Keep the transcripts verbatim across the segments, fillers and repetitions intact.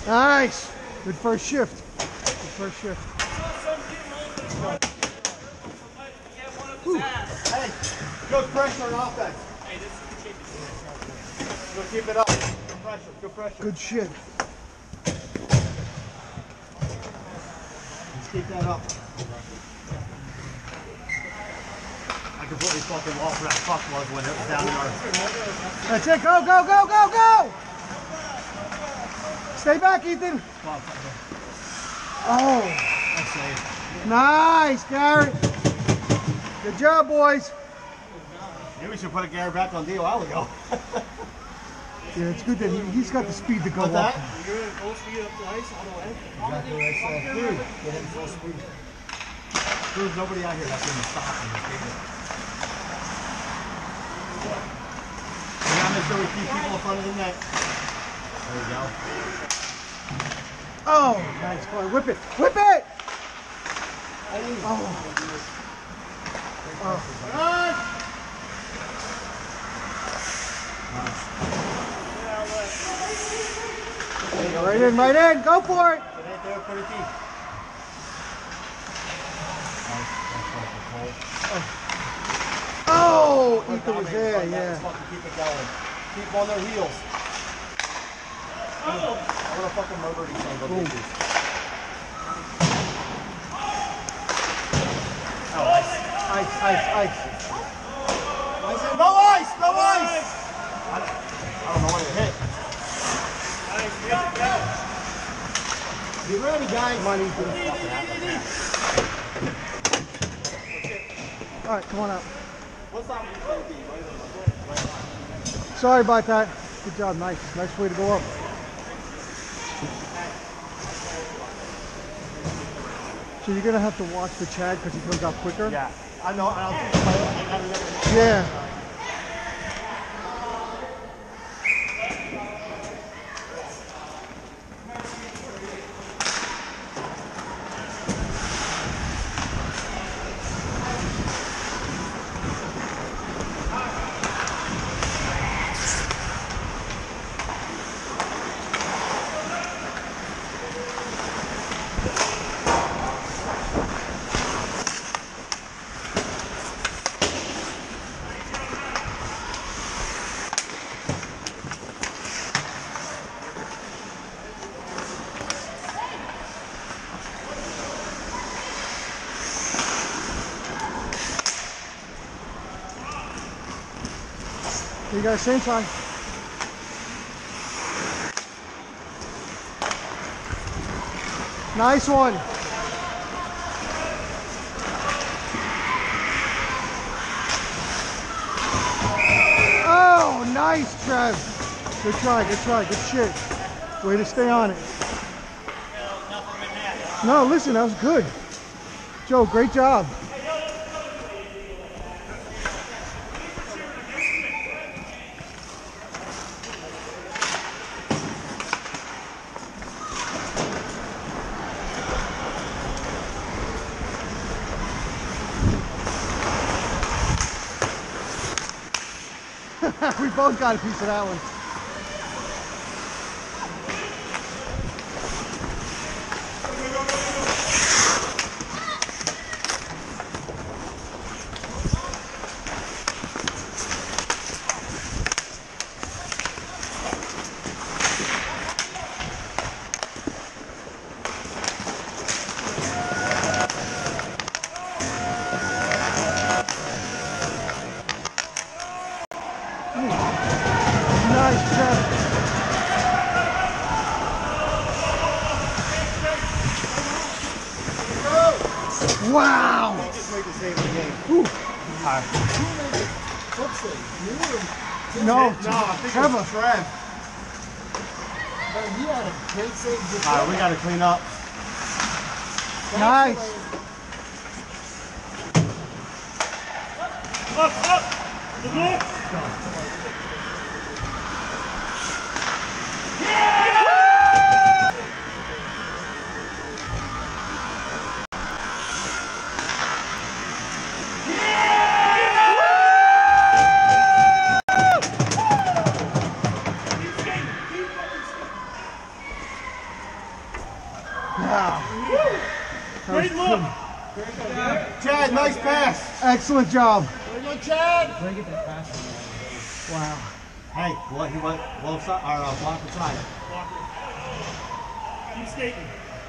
Nice. Good first shift. Good first shift. Whew. Hey, good pressure on offense. Hey, this is keep it. Go keep it up. Good pressure. Good pressure. Good shit. Let's keep that up. I completely fucking lost where that fuck was when it was down there. That's it. Go, go, go, go, go. Stay back, Ethan. Oh. That's safe. Nice, Garrett. Good job, boys. Maybe we should put a Garrett back on D a while ago. Yeah, it's good that he, he's got the speed to go What's up. that? You're in full speed up the ice all the way. Exactly what I said. Dude, get in full speed. There's nobody out here that's going to stop in this game. We gotta make sure we keep people in front of the net. There we go. Oh, nice. Come on, whip it. Whip it! Oh. Oh. Right in, right in. Go for it. Right there, pretty deep. Oh, Ethan was there, Like yeah. keep it going. Keep on their heels. I'm gonna fucking murder these things. Boom. Oh, ice. Ice, ice, ice. No ice! No ice! I don't, I don't know what it hit. Be ready, guys. Come on, Ethan. All right, come on out. What's up? Sorry about that. Good job, nice. Nice way to go up. So you're gonna have to watch the Chad because he comes out quicker. Yeah, I know. I don't think I gotta remember. Yeah. You got same side. Nice one. Oh, nice, Trev. Good try, good try, good shit. Way to stay on it. No, listen, that was good. Joe, great job. We both got a piece of that one. Nice job. Wow. Just make the save the game. Ooh. Hi. No, No, I think Trevor. it was Trev. Man, he had a great save. All right, we got to clean up. Nice. Up, up. The goal. Great look. Chad, nice pass. Excellent job. Very good, Chad. Where did I get that pass from? Wow. Hey, what he went well side or uh, block the side. Keep skating.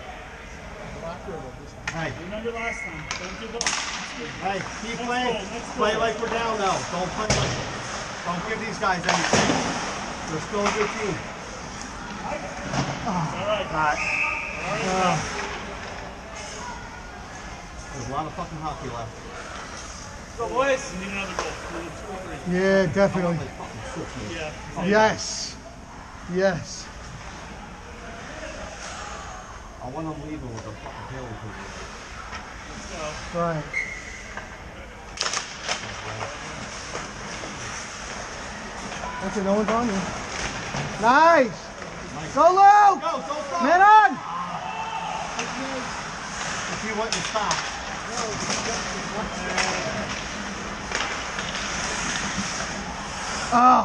Hey. Remember last time. Don't give up. Hey, keep Next playing. goal, next Play goal. like we're down though. Don't play like don't give these guys anything. They're still a good team. All right. All right. All right. There's a lot of fucking hockey left. Go, boys. We need another goal. We need two or three. Yeah, definitely. They fucking switch me. Yeah. Yes. Yes. I want them leaving with a fucking penalty. Let's go. Right. That's it, no one's on you. Nice. Go, Luke. Go, don't stop. Man on. If you want to stop. Oh.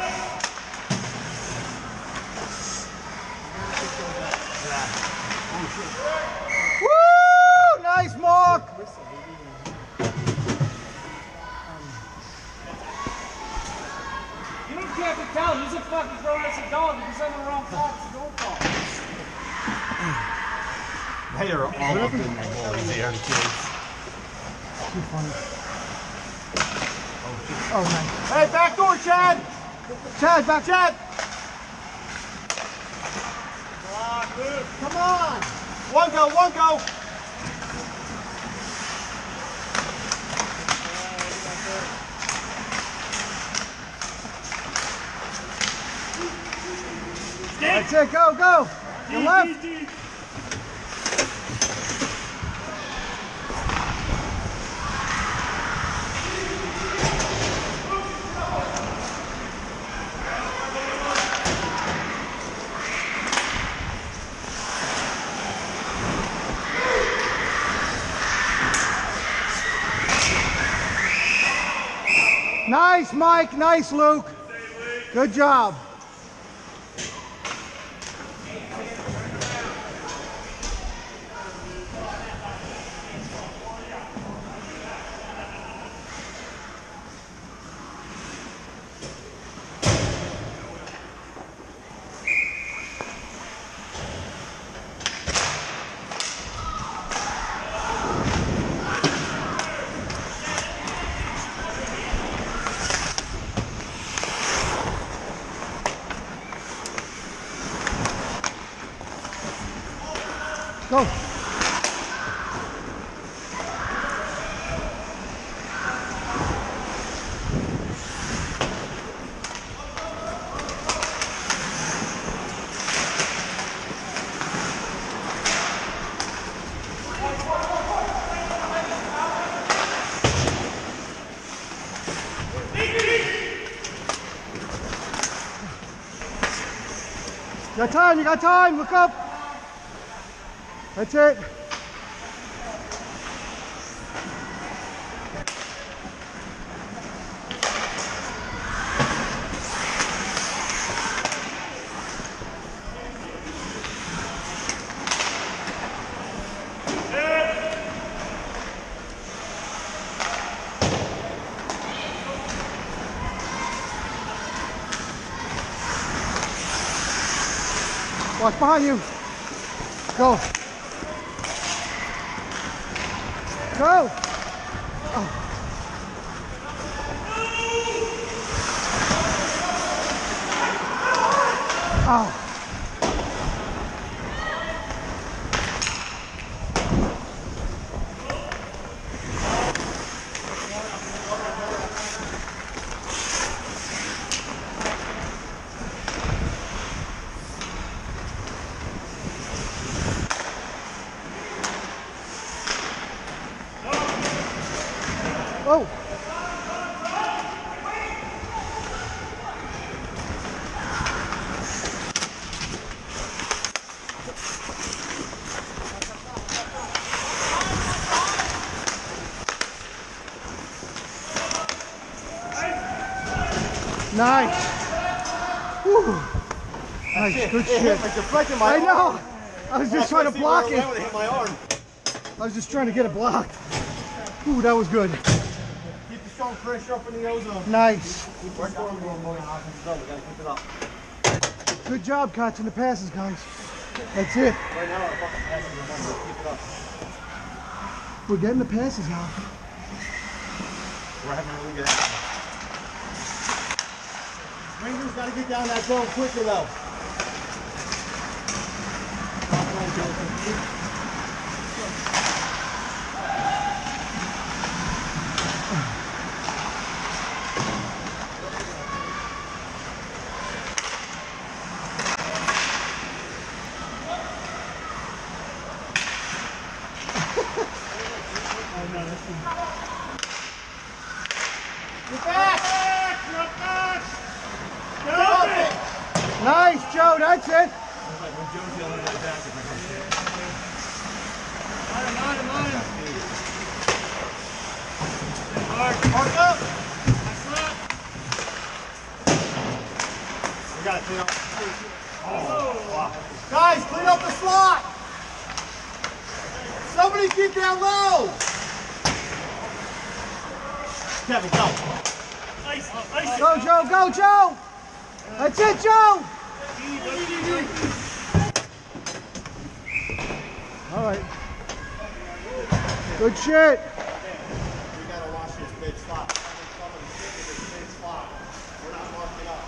Woo! Nice mark. You don't have to tell. He's a fucking throwing us a dog. If he's on the wrong side, it's a goal call. They are all up in the boys here, kids. Too funny. Oh, nice. Hey, back door, Chad! Chad, back. Chad! Ah, good. Come on! One go, one go! That's it, go, go. Your left. D, D, D. Nice, Mike. Nice, Luke. Good job. Go. You got time, you got time, look up. That's it. Watch behind you. Go. Go. Oh. Oh. Oh. Nice. Whew. Nice, good shit. Like deflecting my I know. arm. I was just trying to block it. It hit my arm. I was just trying to get it blocked. Ooh, that was good. Keep the strong pressure up in the ozone. Nice. We're storm going more than offensive zone. We gotta keep it up. Good job catching the passes, guys. That's it. Right now, our fucking passes are one. Let's keep it up. We're getting the passes out. We're having a really good action. Rangers gotta get down that zone quicker though. Nice, Joe, that's it. Mine, mine, mine. Mark, mark up. That's it. We gotta clean up. Oh, wow. Guys, clean up the slot. Somebody keep that low. Kevin, go. Ice, ice. Go, Joe, go, Joe. That's it, Joe. All right. Good shit. We gotta watch this big slot. Somebody's taking this big slot. We're not marking up.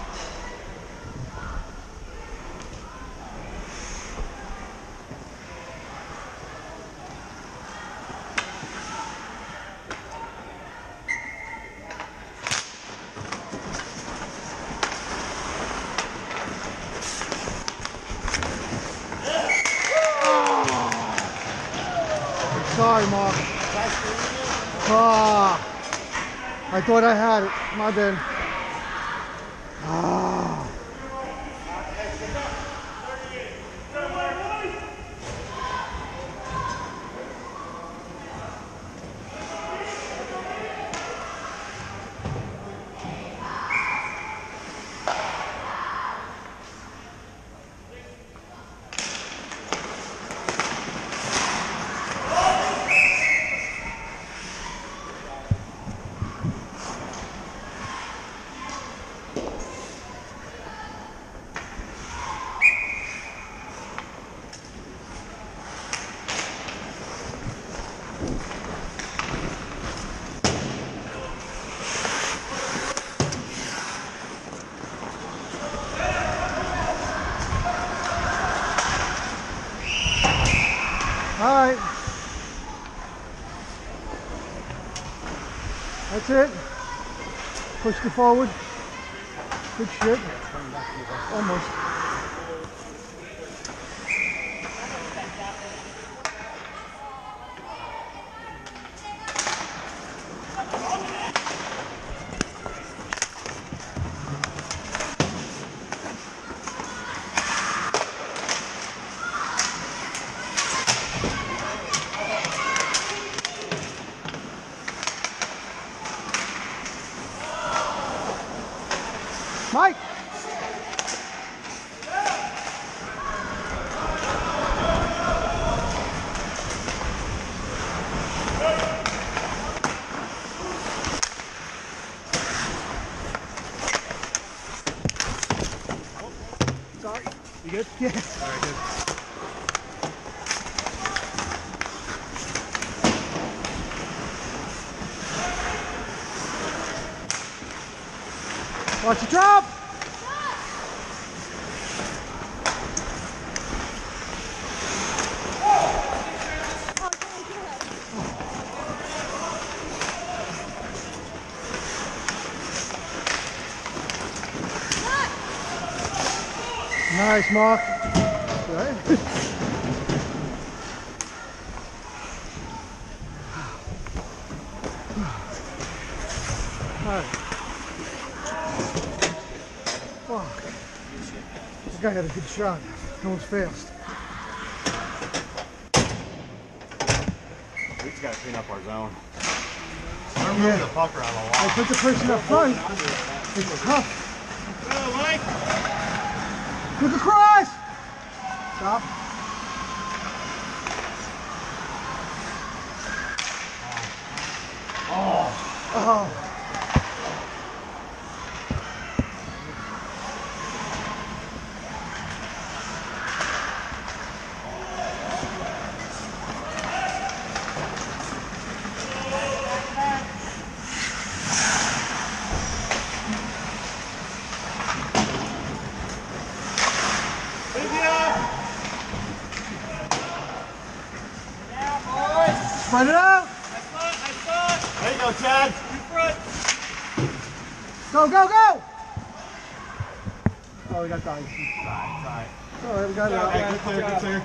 Sorry, Mark. Ah, I thought I had it. My bad. Ah. All right. That's it. Push it forward. Good shit. Almost. Mike! Sorry. You good? Yeah. All right, good. Watch the drop! Nice, Mark. Right. All right. Fuck. This guy had a good shot. That was fast. We just gotta clean up our zone. Yeah. I'm moving the puck around a I lot. put the person up front. It's tough. Go, Mike. Quick across! Stop. Oh. Spread it out. Nice spot, nice spot. There you go, Chad. In front. Go, go, go. Oh, we got the ice. Alright, alright. All right, we got it out. Okay, good clear, good clear.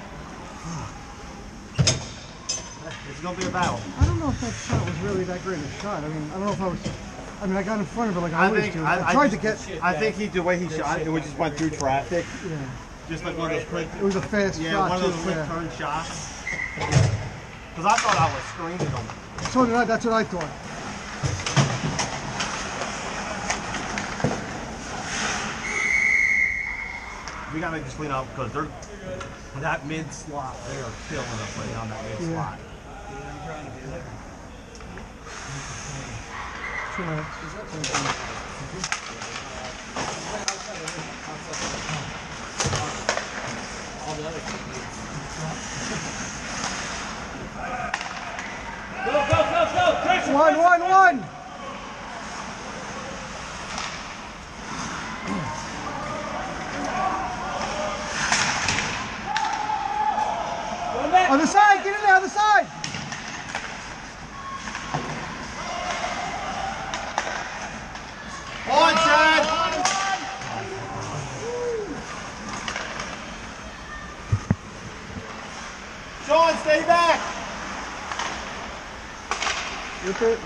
It's gonna be a battle. I don't know if that shot was really that great a shot. I mean, I don't know if I was. I mean, I got in front of it like I, I always think do. I, I I tried just, to get. I think he the way he shot it, we just went through traffic. Yeah. Just like one of those quick. It was a fast Yeah, shot one of those too, quick yeah. turn shots. Because I thought I was screening him. So did I. That's what I thought. We gotta just clean up because they're that mid slot. They are killing us right on that mid Yeah. slot. Two minutes. All the other Go, go, go, go! Tracer, One, Tracer, one, Tracer. one. Go back. On the side, get in there, on the side. On, Chad! Sean, stay back! Whip it.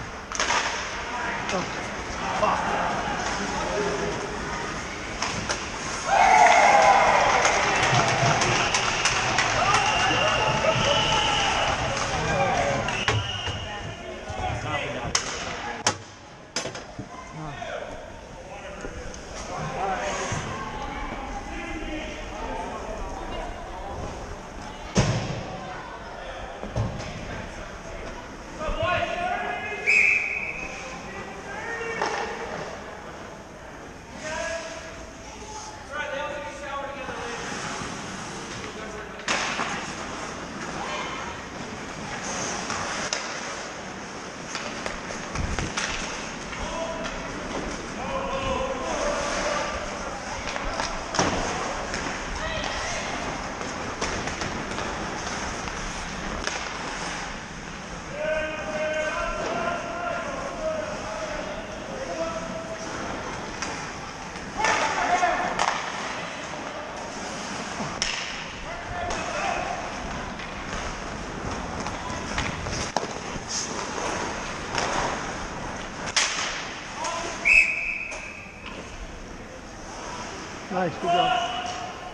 Nice, good job.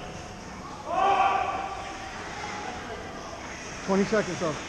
twenty seconds off.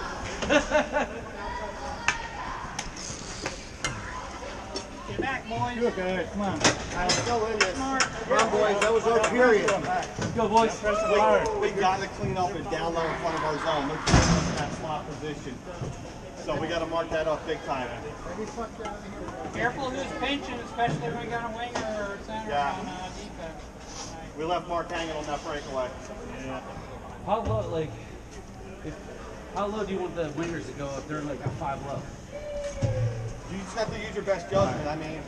Get back, boys. boys. Good, guys. Come on. I'm still in this. Come on, boys. That was our period. Let's go, boys. Press the hard. We, we got to clean up and down low in front of our zone. Look at that slot position. So we got to mark that up big time. Careful who's pinching, especially when we got a winger or center Yeah. on uh, defense. We left Mark hanging on that breakaway. Yeah. How low, like, if, how low do you want the wingers to go if they're like a five low? You just have to use your best judgment. I mean,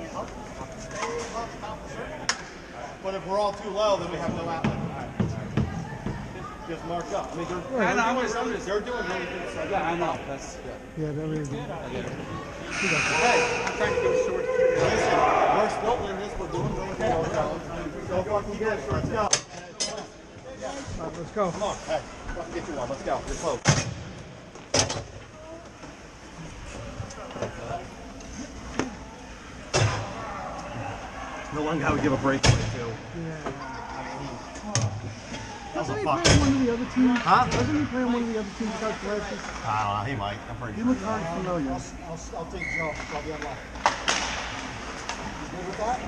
but if we're all too low, then we have no outlet. Just mark up. I mean, they're, I know, I'm they're, just- I'm doing, just- they're doing really good. stuff. Yeah, I know. That's good. Yeah, that really good. I get it. Hey, I'm trying to go short. Listen, we're still in this. We're doing really good. Go fucking get it. Let's go. All right, let's go. Come on. Hey, fucking get you one. Let's go. You're close. The one guy would give a breakaway too. Yeah. That was Doesn't a he fuck. play on one of the other teams? Huh? Doesn't he play on one of the other teams' got glasses? I don't know. He might. I'm pretty He sure. looks hard familiar. I'll, I'll, I'll take Joe. I'll be on line. You good with that?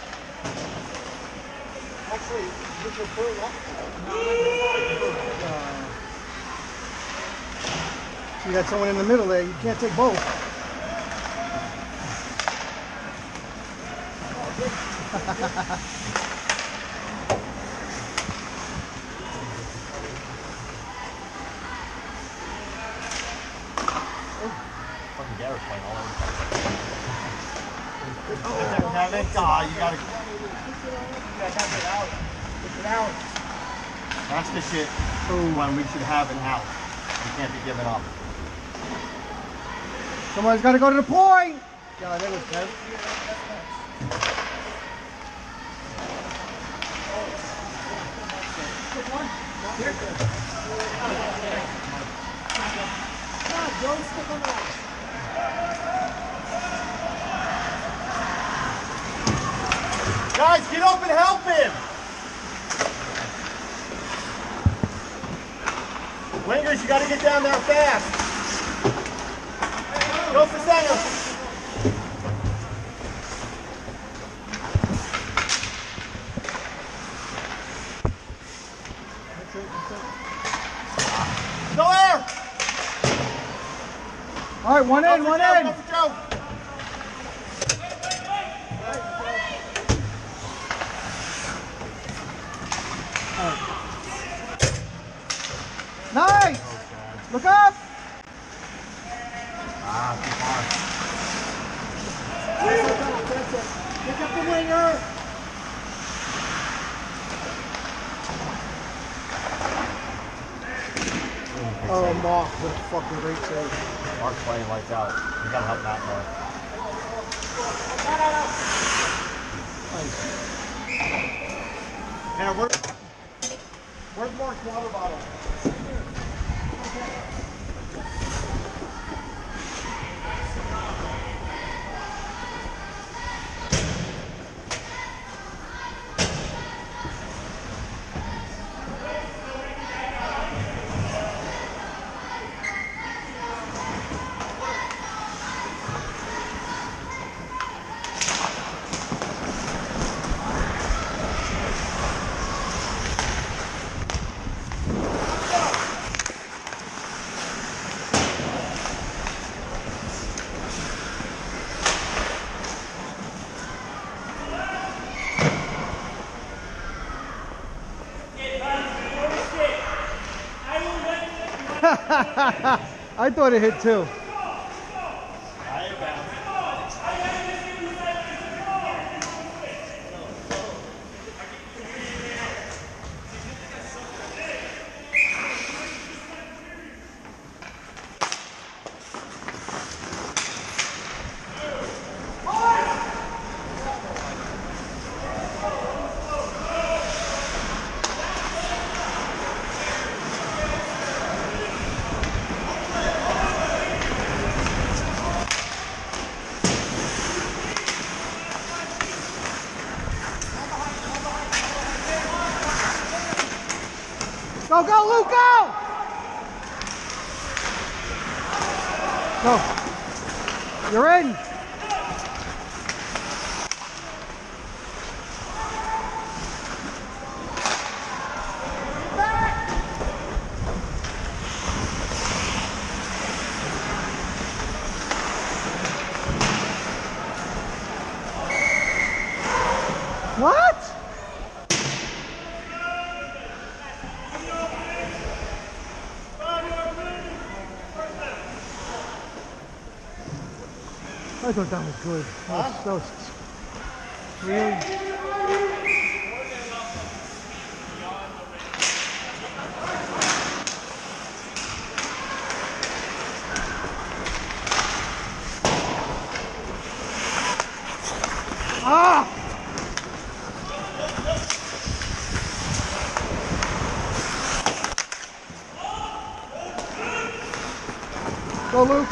Actually, you prefer that? So you got someone in the middle there. You can't take both. Fucking Garrett's playing all over the place. Oh, Kevin. God, you gotta. That's the shit when we should have an out. We can't be giving up. Somebody's got to go to the point. God, that was Kev. Guys, get up and help him! Wingers, you gotta get down there fast. Go for center. Go there! All right, one Go in, for one Joe, in. go for Joe. Nice. Look up. Ah, too far. Pick up the winger. Oh, Mark, what a fucking great save. Mark's playing lights out. You gotta help Matt more. Now, where, where's Mark's water bottle? I thought it hit too. Go, go, Luke, go! Go. You're in. I thought that was good. That was, that was really. Ah! Go, Luke.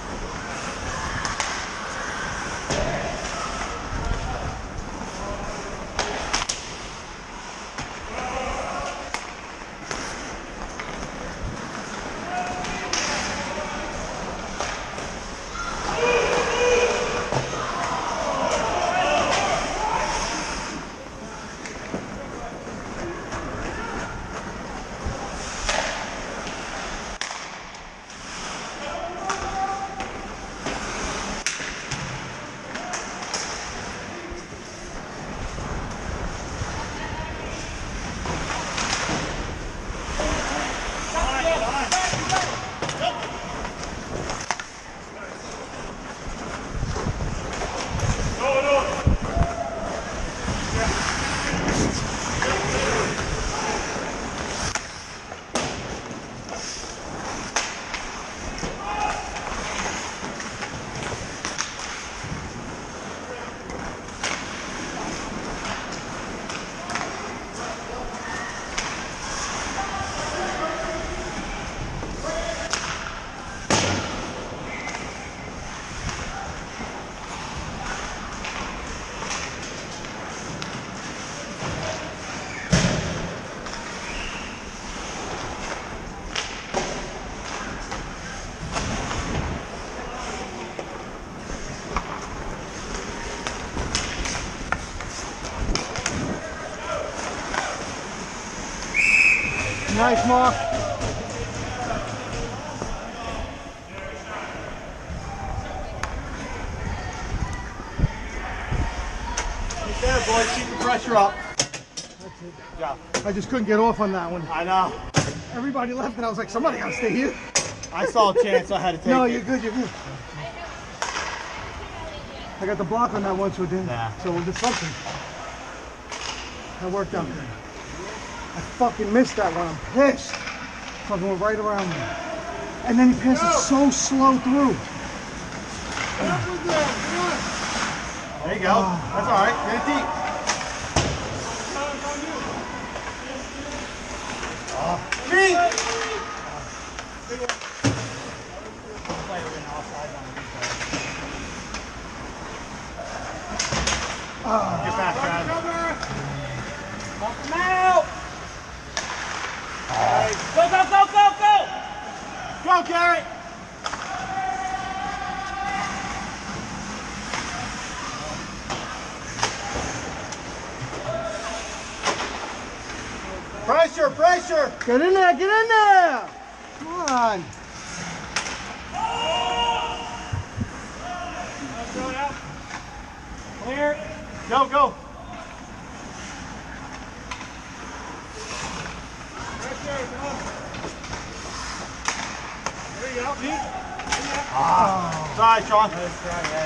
Nice, Mark. Keep there, boys. Keep the pressure up. That's it. Good job. I just couldn't get off on that one. I know. Everybody left and I was like, somebody gotta stay here. I saw a chance, so I had to take No, it. you're good, you're good. I got the block on that one, so it didn't. Yeah. So we'll do something. That worked out. I fucking missed that one. I'm pissed. Fucking went right around me. And then he passed it so slow through. There you go. That's all right. Get it deep. Oh. Deep. Get back, Brad. Knock him out! Go, go, go, go, go! Go, Garrett. Pressure, pressure. Get in there, get in there! Come on. Throw it out. Clear. Go, go. Pressure, come on. There you go, Pete. Ah. Sorry, Sean. Nice try, Ed.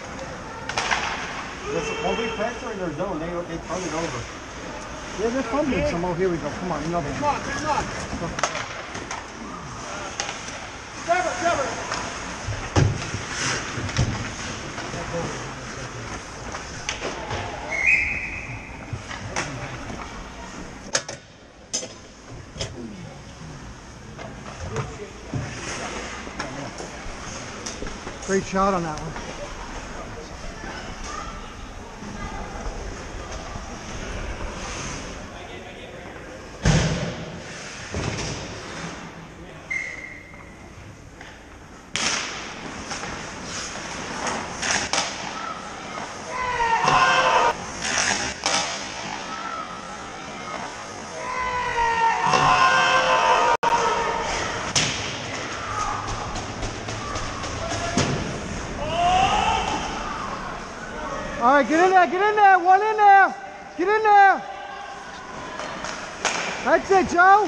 Listen, when we pressure in their zone, they, they turn it over. Yeah, they're fumbling some. Oh, here we go. Come on, another Come one. on, come on. Trevor, Trevor. Great shot on that one. All right, get in there, get in there, one in there, get in there. That's it, Joe.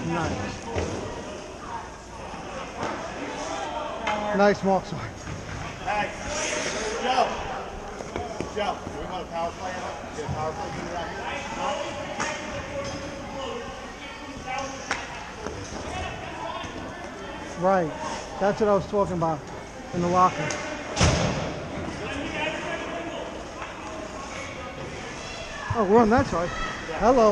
Nice. Nice walk, sorry. Hey, Joe. Joe, do we want a power play? Get a power play do that here? Right. That's what I was talking about in the locker. Oh, we're on that side. Hello.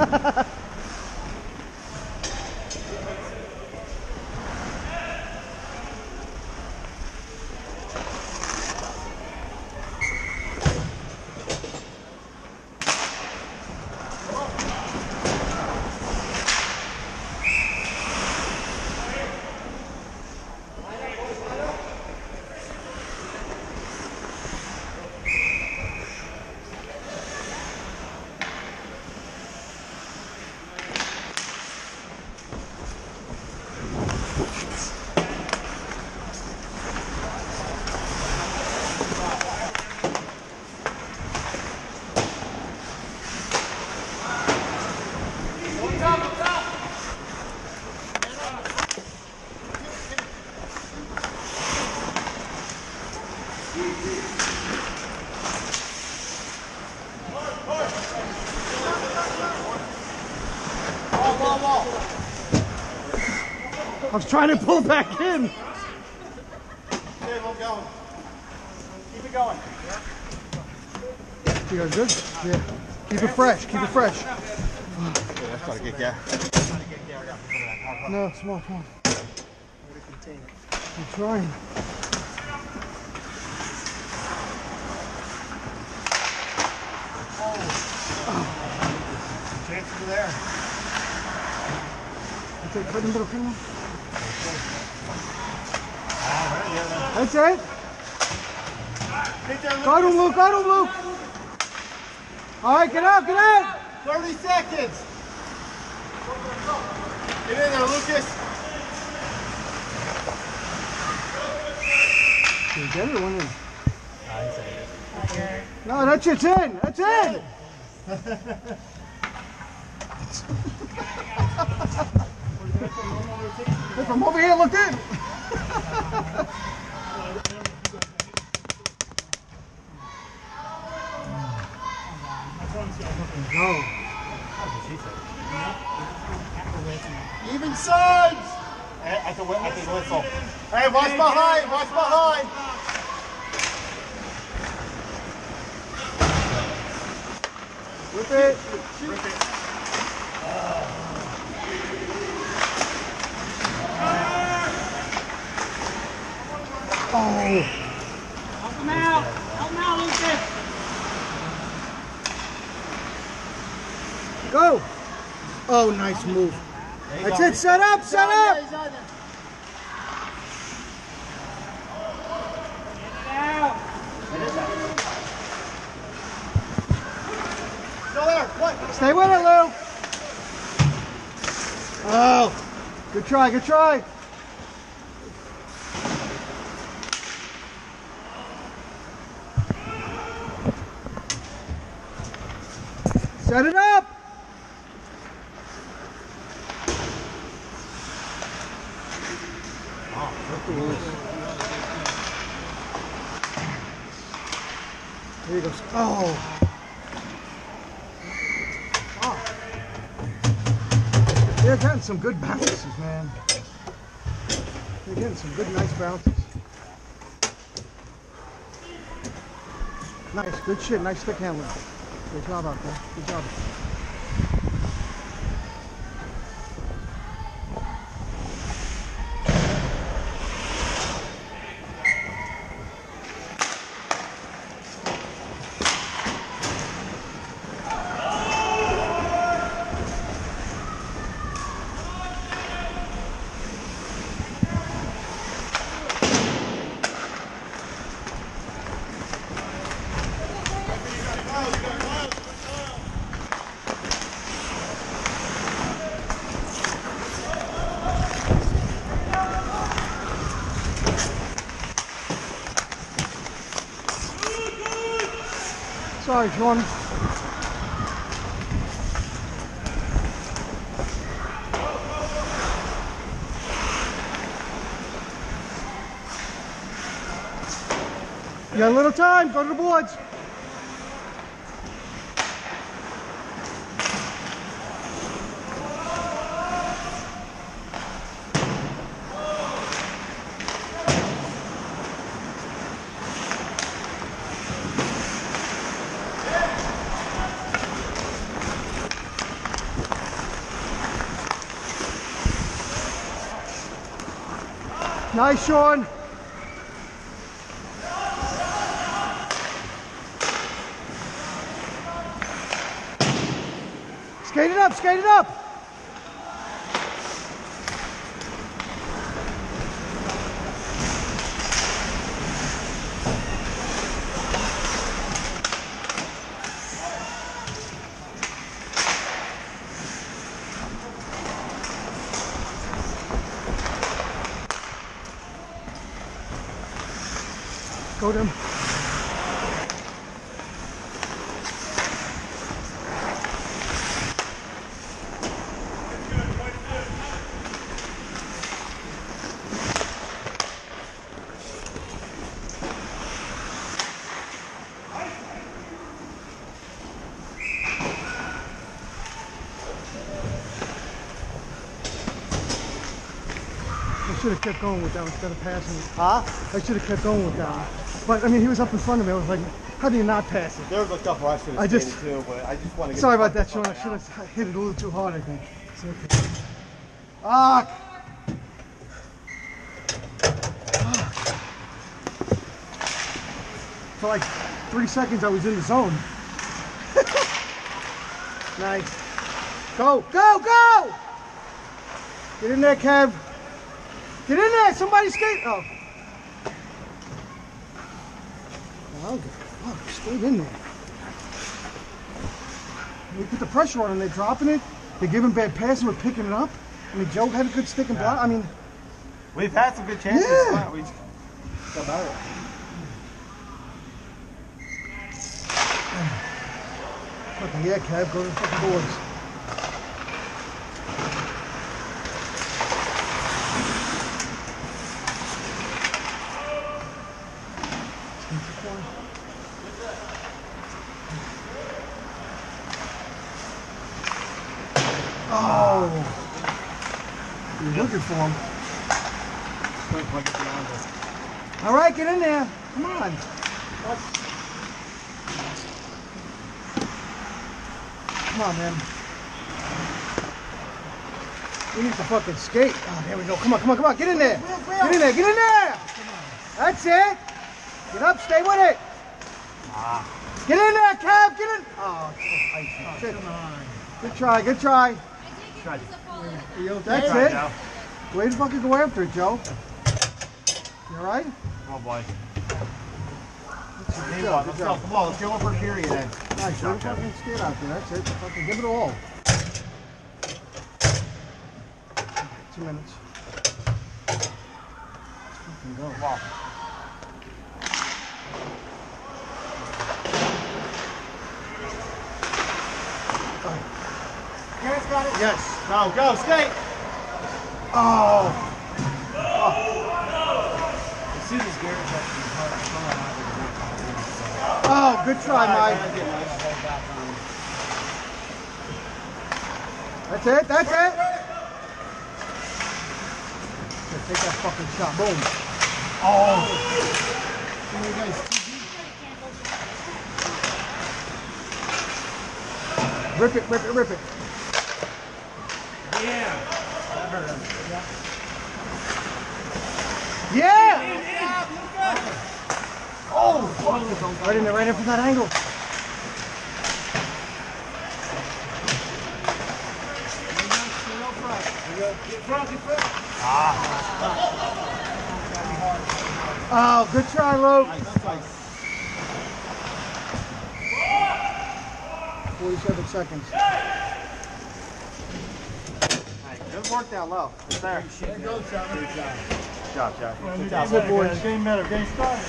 I was trying to pull it back in. Okay, we'll go. Keep it going. You guys good? Yeah. Keep it fresh. Keep it fresh. Yeah, that's gotta get yeah. No, small, small. I'm trying. Chances are there. That's it. Right in the middle. Come on. That's it. Got him, Luke. Got him, Luke. All right, get out. Get out. thirty seconds. Get in there, Lucas. Did you get it or one in? No, that's it's in. That's in. Hey, from over here, look in. Go. Even sides. At the, at the whistle. Hey, watch behind. Watch behind. Rip it. Rip it. Oh. Help him out. Help him out, Lucas. Go. Oh, nice move. That's it. Set up. Set up. Get it out. Still there. What? Stay with it, Lou. Oh. Good try. Good try. Set it up! There he goes. Oh! Oh. They're getting some good bounces, man. They're getting some good, nice bounces. Nice, good shit, nice stick handling. Good job out there. Good job. Sorry, Sean. You got a little time. Go to the boards. Nice, Sean. Skate it up, skate it up. Go to him. I should have kept going with that instead of passing. Huh? I should have kept going with that. But I mean, he was up in front of me. I was like, how do you not pass it? There was a couple I should have I just- skated too, but I just want to get Sorry the about that, fucking Sean. I fuck should out. have hit it a little too hard, I think. It's okay. Ah! For like three seconds, I was in the zone. Nice. Go, go, go! Get in there, Kev. Get in there. Somebody skate. Oh. Oh, good. Oh, stayed in there. We put the pressure on them. They're dropping it. They're giving bad passes. We're picking it up. I mean, Joe had a good stick and block. I mean, We've had some good chances. Yeah. but We just got better. fucking yeah, Kev. Go to the fucking boards. Oh, you're looking for him. All right, get in there. Come on. Come on, man. We need to fucking skate. Oh, there we go. Come on, come on, come on. Get in there. Get in there. Get in there. That's it. Get up. Stay with it. Get in there, Kev. Get in. Oh, oh, shit. Good try. Good try. That's it. Joe. Way to fucking go after it, Joe. You all right? Oh boy. Good Good job, Let's good go. job. Come on, let's go for a period then. Nice. Way to fucking skate out there. That's it. Fucking give it all. Two minutes. Let's fucking go. Come on. Garrett's got it. Yes. Go, go, skate. Oh. As soon as Garretts has to hard Oh, good try, Mike. That's it. That's it. Here, take that fucking shot. Boom. Oh. Rip it, rip it, rip it. Yeah. Yeah! Oh! Right in there, right in from that angle. Oh, good try, Luke. forty-seven seconds. Good work down low. It's there. There goes, John. Good job, Joe. Good job. Good boys. Game better. Game started.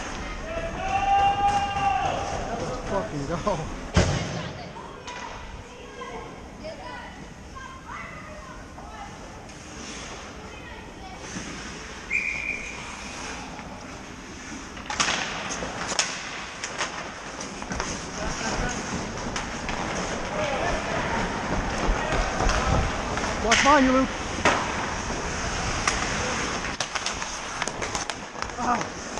Fucking go. behind you, Luke. Ah.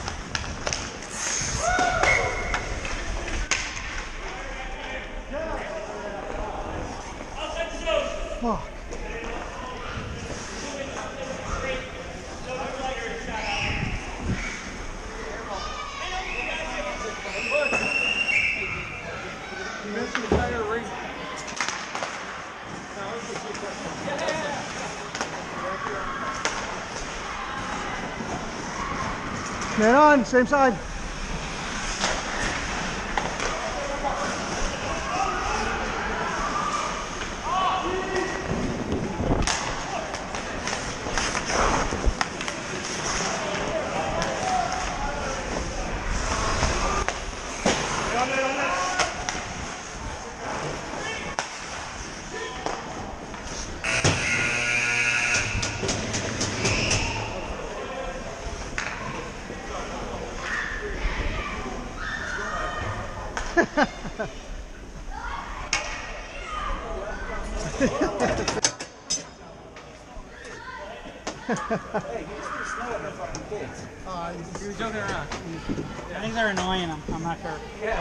Fuck. Man on, same side. Uh, he was joking around. I think they're annoying him. I'm not sure. Hey,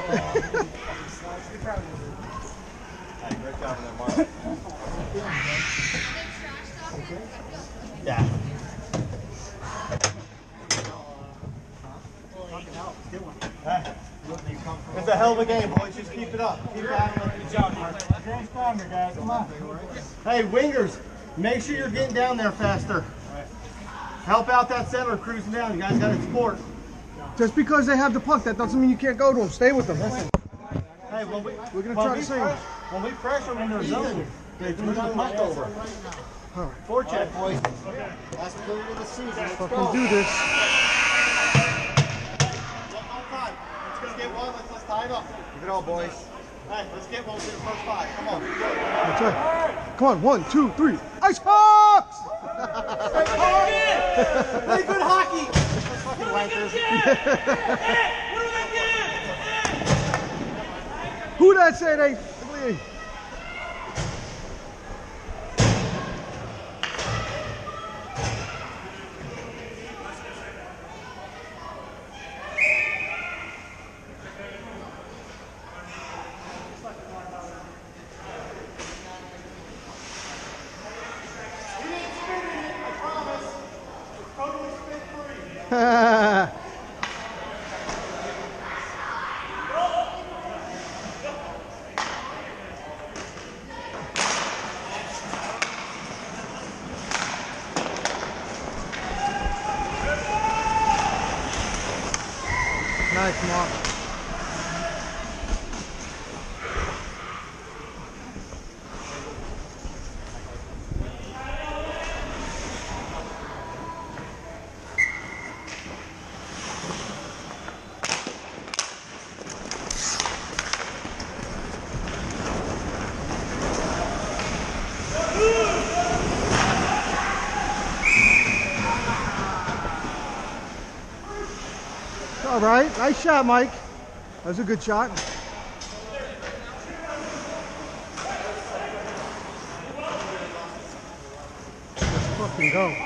great job there, Mark. Yeah. It's a hell of a game, boys. Just keep it up. Keep battling. Good job, Mark. Getting stronger, guys. Come on. Hey, wingers, make sure you're getting down there faster. Help out that center cruising down. You guys got to support. Just because they have the puck, that doesn't mean you can't go to them. Stay with them. Listen. Hey, when we, We're gonna when try we to sing. press, when we pressure them in their zone, they turn the puck over. Forecheck, boys. Last period of the season. Let's Fucking go. do this. One more time. Let's get one. Let's, let's tie it up. Give it all, boys. Hey, let's get one. We'll get the first five. Come on. That's right. Come on, one, two, three. Icehawks! Play good hockey. Fucking wankers. Who that say they? Nice, Mark. All right, nice shot, Mike. That was a good shot. Let's fucking go.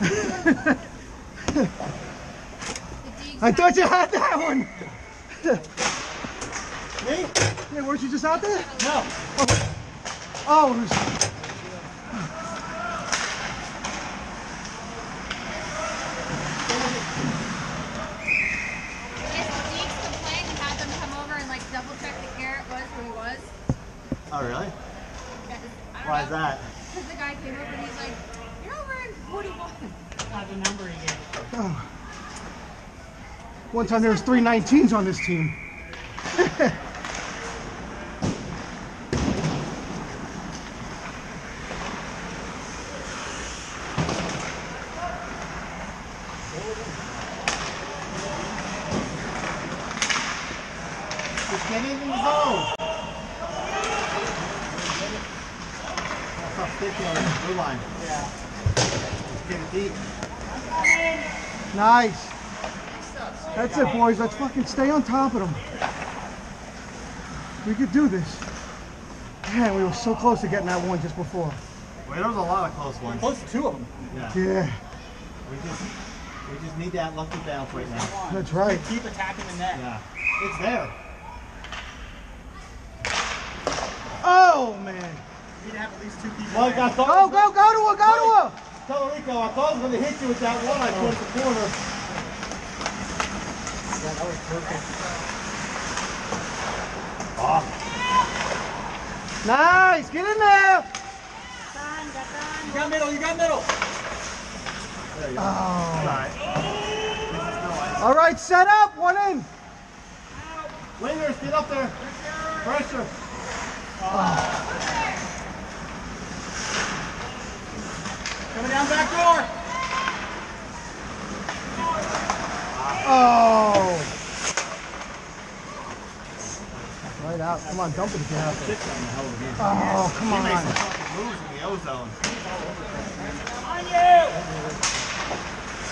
I thought you had that one. Me? Yeah, weren't you just out there? No. Oh, it was... Dekes complained and had them come over and like double check that Garrett was who he was. Oh, really? Yeah, I don't Why know. is that? Because the guy came over and he's like, you're over in forty-one. Not the number he gave. Oh. One time there was three nineteens on this team. Just get in the zone. That's not sticky on the blue line. Yeah. Just get it deep. Nice. That's it, boys. Let's fucking stay on top of them. We could do this. Man, we were so close to getting that one just before. Well, there was a lot of close ones. Close to two of them. Yeah. Yeah, We just, we just need that lucky bounce right now. that's right. Keep attacking the net. Yeah. It's there. Oh, man. You need to have at least two people. Mike, I thought. Go, go, go to her, go to her. Tell Rico, I thought I was going to hit you with that one I put in the corner. Yeah, that was perfect. Oh. Nice. Get in there. Done, got done. You got middle, you got middle. There you go. Oh. All right. This is no ice. All right, set up. One in. Wingers, get up there. Pressure. Coming down back door. Oh. Right out. Come on, dump it if you have to. Oh, come He makes some on. fucking moves in the ozone. On you!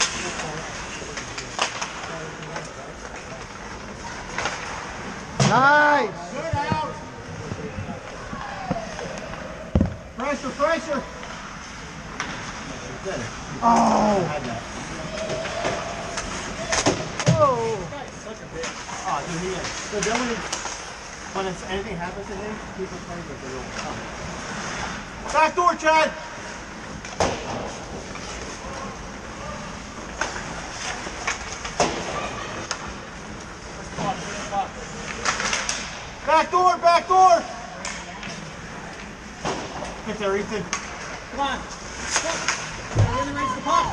Nice. Good out. Pressure, pressure. Good. Oh. Had that. Oh. Oh, dude, he is. So then when, he, when it's, anything happens to him, people playing with it will come. Back door, Chad. Back door, back door. Get there, Ethan. Come on. We're in the race to pop.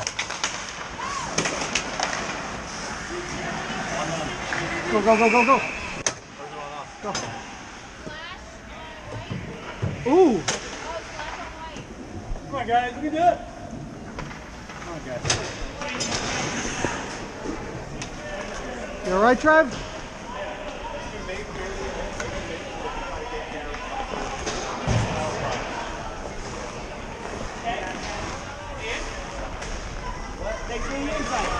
Go, go, go, go, go. Go. Ooh. Come on, guys. We can do it. Come on, guys. You all right, Trev? Take the inside.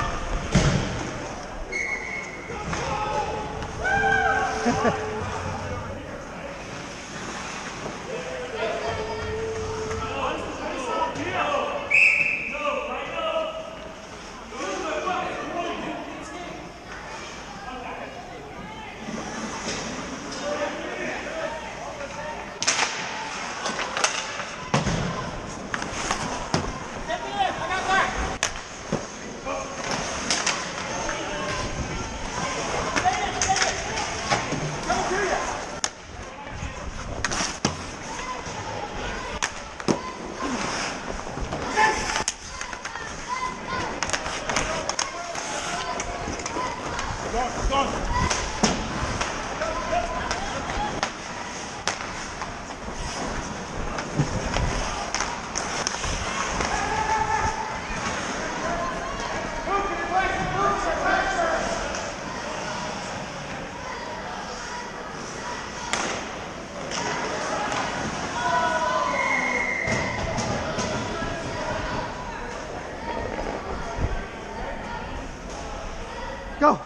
Go.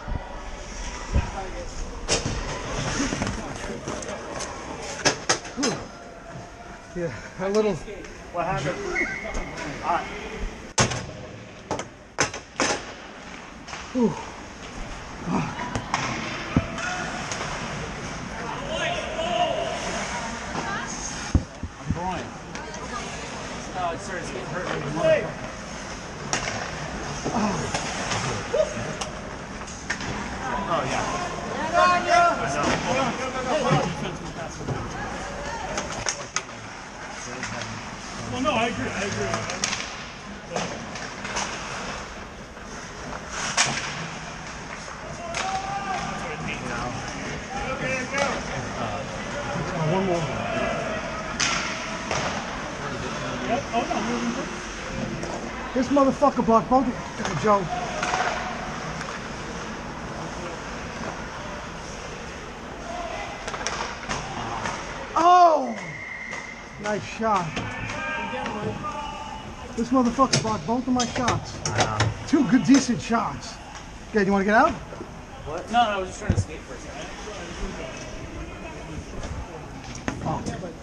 Whew. Yeah, a little. What happened? All right. Ooh. Groin. No, it starts getting hurt like a motherfucker. Oh, yeah. Well, no, I agree. I agree. One more. This motherfucker blocked both. God, Joe. Oh! Nice shot. This motherfucker blocked both of my shots. Two good, decent shots. Okay, do you want to get out? What? No, no, I was just trying to skate for a second. Oh.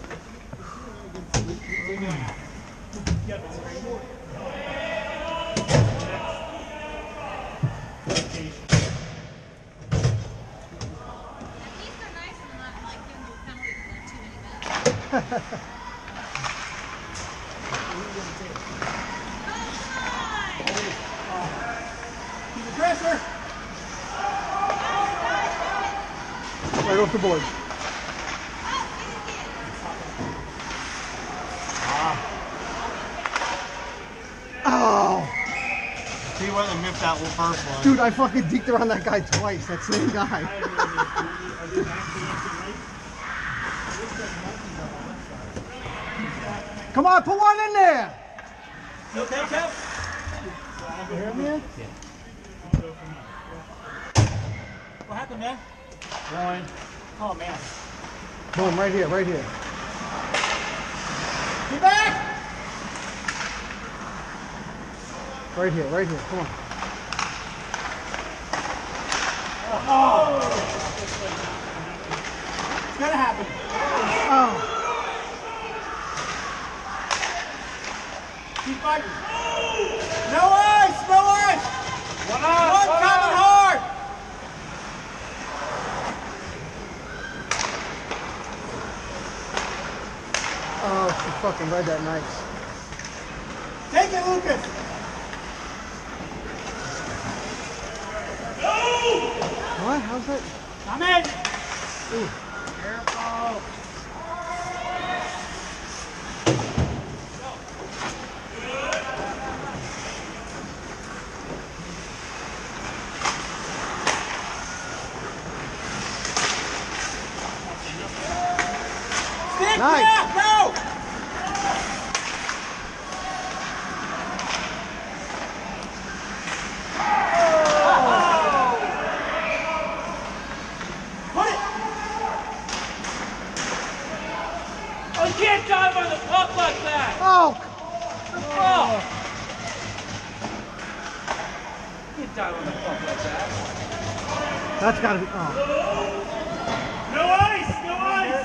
Right off the board. Oh! See why they miffed that first one. Dude, I fucking deked around that guy twice. That same guy. Come on, put one in there! You okay, Kev? You hear me? Yeah. What happened, man? Groin. Oh, man. Boom, right here, right here. Get back! Right here, right here. Come on. Oh! It's gonna happen. Oh. Keep fighting. No ice! No ice! One on! One coming hard! Oh, she fucking read that nice. Take it, Lucas! What? How's that? Come in! Ooh. Careful! Stick Nice. back! Go! You can't dive on the puck like that! Oh! Oh! You can't dive on the puck like that. That's gotta be. Oh. No ice! No ice!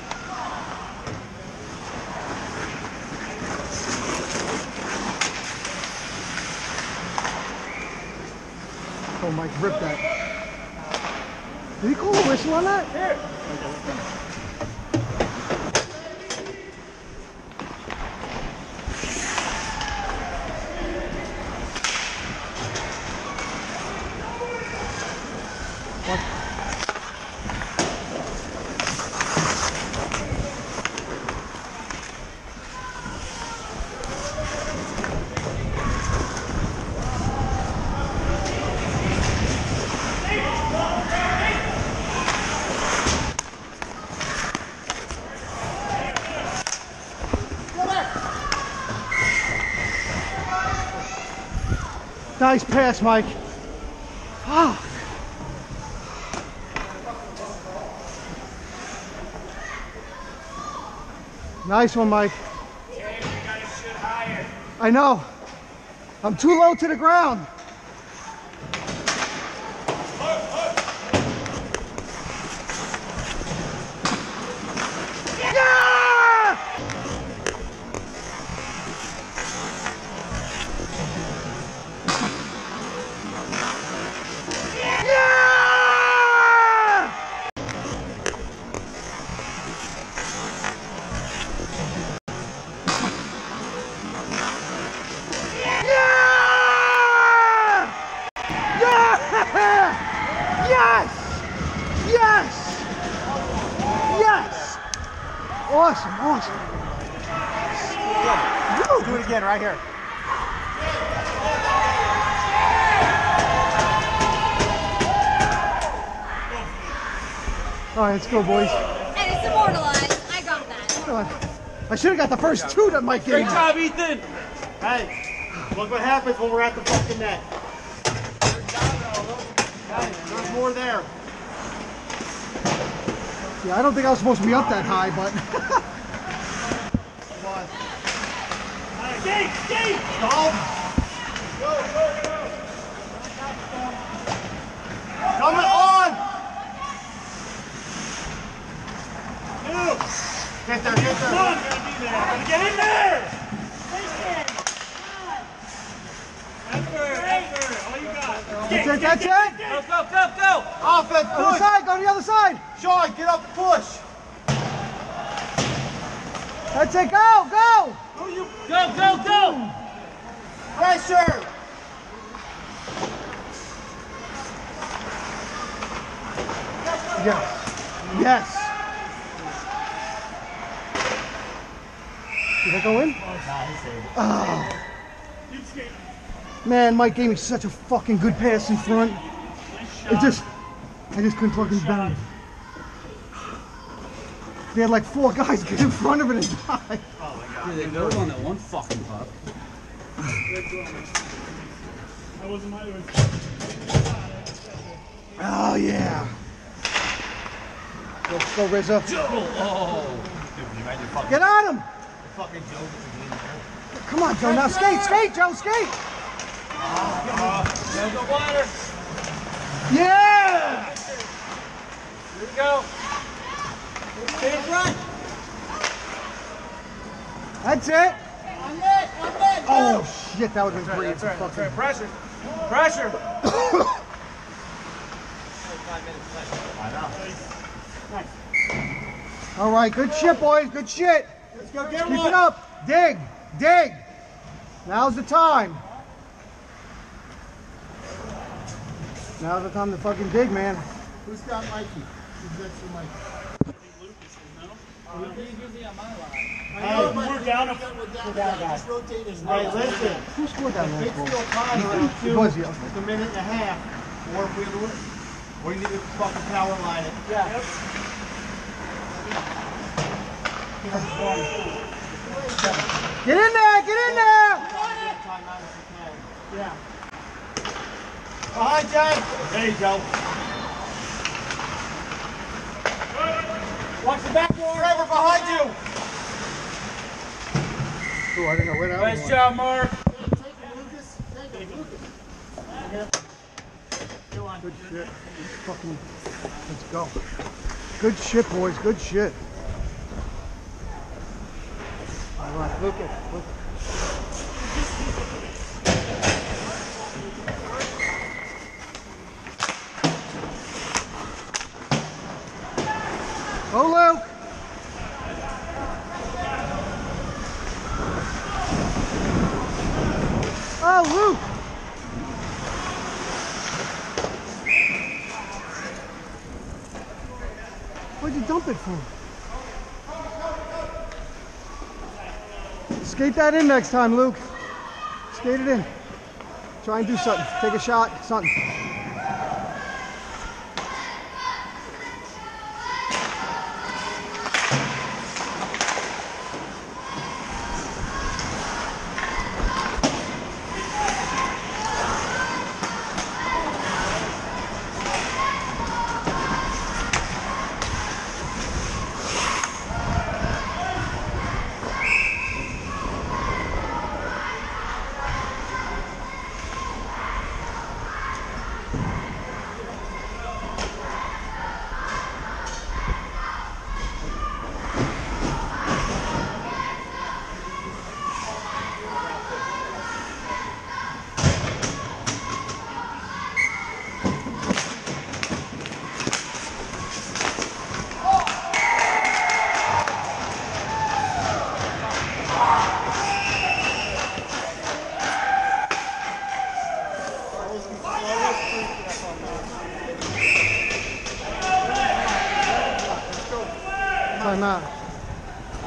Oh, Mike ripped that. Did he call a whistle on that? Here! Nice pass, Mike. Fuck. Nice one, Mike. I know. I'm too low to the ground. Yeah! Awesome, awesome. Let's do it again right here. All right, let's go, boys. And it's immortalized. I got that. God. I should have got the first two that Mike gave Great me. job, Ethan. Hey, look what happens when we're at the fucking net. Hey, there's more there. Yeah, I don't think I was supposed to be up that high, but. Come on. Skate, skate! Go! Go, go, go! Coming on! Two! Get there, get there! One! Get in there! Effort, effort, all you got. That's it, that's it. Go, go, go, go. Offense, Other push! side, go to the other side. Sean, get up, push! That's it, go, go. Who you? Go, go, go. Pressure! Yes. Yes. Did I go in? Oh. Man, Mike gave me such a fucking good pass in front. It just, I just couldn't fucking bang. They had like four guys get in front of it and die. Dude, they go on that one fucking puck. Oh yeah. Let's go, Rizzo. Oh. Get on him. Fucking Joe. Come on, Joe. Now skate, skate, Joe, skate. There's the water. Yeah. Here we go. Stay in front! That's it. On net, on net! Oh shit, that would have been great. That's right, that's Fucking- right. Pressure. Pressure. All right, good shit, boys. Good shit. Let's go get Keep one! it up. Dig, dig. Now's the time. Now's the time to fucking dig, man. Who's got Mikey? Who's next to Mikey? Hey, we're down a we're down, guys. Hey, listen. Who scored that last It's goal? still time around It two. was you. It's a minute and a half. Or if we do it, or you need to fucking power line it. Yeah. Get in there, get in there. Timeout if you can. Yeah. Behind Jack. There you go. Watch the backboard. Trevor, behind you. Oh, I didn't know where that Nice was. job, Mark. Good shit. Fucking, let's go. Good shit, boys. Good shit. All right, look at, look. Oh, Luke. Oh, Luke. Where'd you dump it from? Skate that in next time, Luke. Skate it in. Try and do something. Take a shot, something. Time out.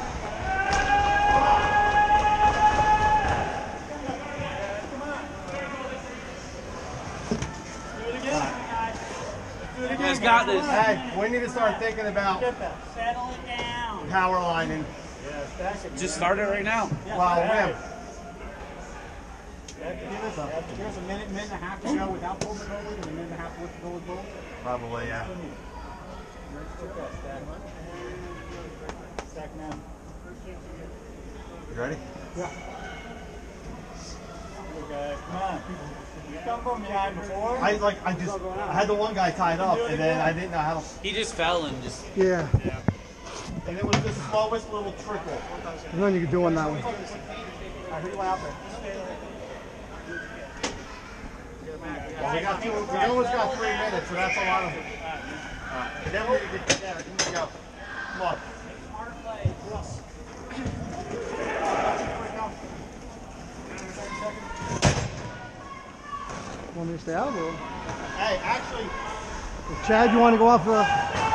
guys got this. Hey, we need to start thinking about Settle it down. power lining. Just start it right now. Well, rim. Give us a, give us a minute, minute and a half to go without pulling the goalie, and a minute and a half with the goalie pull. Probably, yeah. Stack now. You ready? Yeah. Okay, come on. You come from behind before. I like I just I had the one guy tied up and then I didn't know how to. He just fell and just. Yeah. And it was the slowest little trickle. And then you can do on that one. Alright, who do you want out there? Well, we got two. We almost got three minutes, so that's a lot of. Uh, and then we're gonna get together. Here we go. Come on. Want me to stay out or? Hey, actually. Chad, you want to go out for a...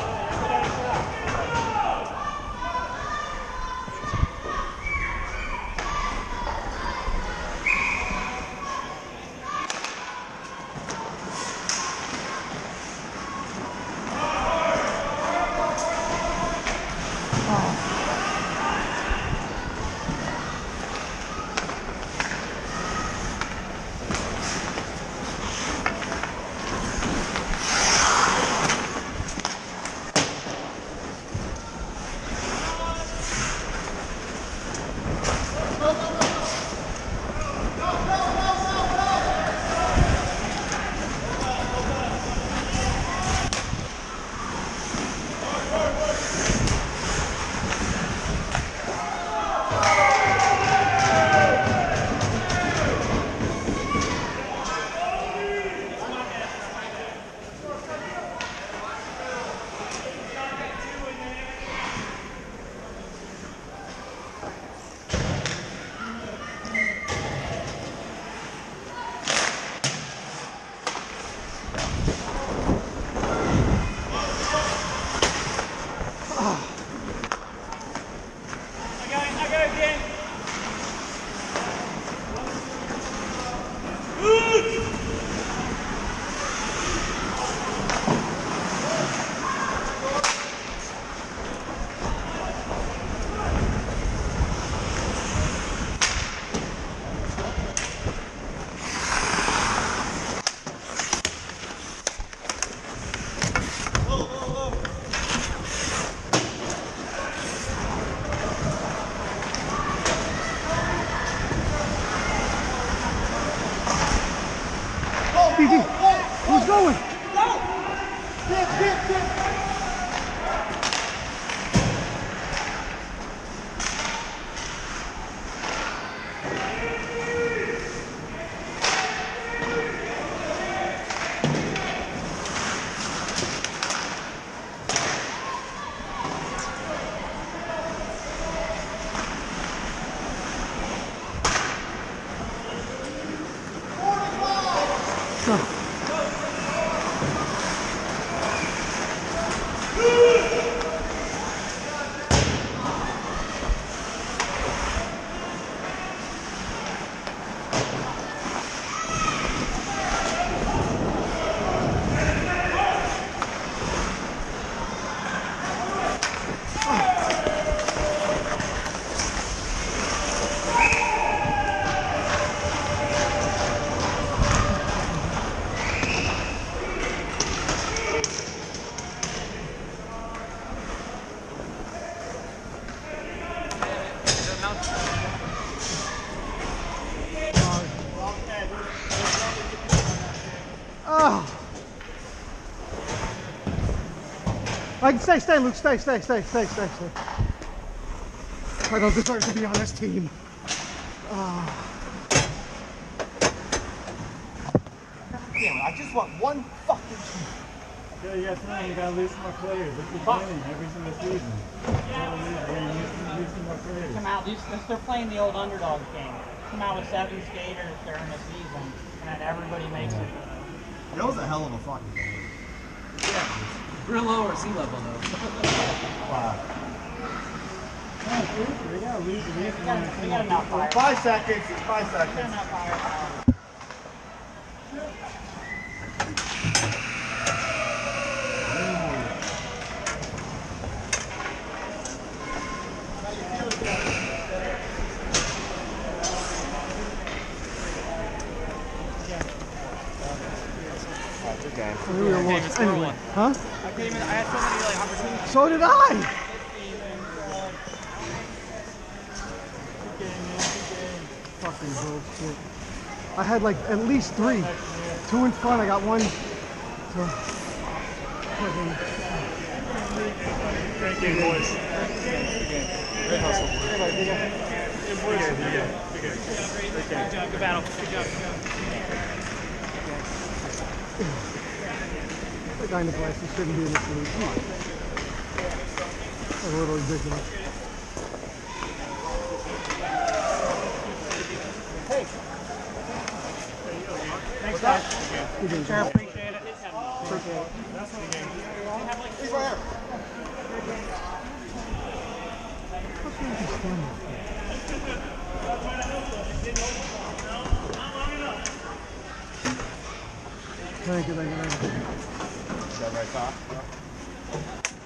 Who's going? Go! Dip, dip, dip. I can stay, stay, Luke, stay, stay, stay, stay, stay, stay. I don't deserve to be on this team. Oh. Damn it, I just want one fucking team. Yeah, you got time, you gotta lose some more players. This is winning every single season. Yeah, lose some more players. Come out, these, they're playing the old underdog game. Come out with seven skaters during the season, and then everybody makes it. That was a hell of a fucking game. Yeah. Real low or sea level though. Wow. No, seriously, they gotta lose the least one. We got enough fire. Five seconds, five We got seconds. enough fire. game. We were lost anyway. Huh? I came in, I had so many like opportunities. So did I. Fucking bullshit. I had like at least three. Two in front, I got one. So, fucking. Great game, boys. Great hustle. Good job, good battle. Good job. The guy in the glasses shouldn't be in this league. Come on. That's a little ridiculous. Hey. Thanks, guys. Sure, appreciate it. Appreciate it. He's right here. Thank you, thank you, thank you. Is that right, Tom?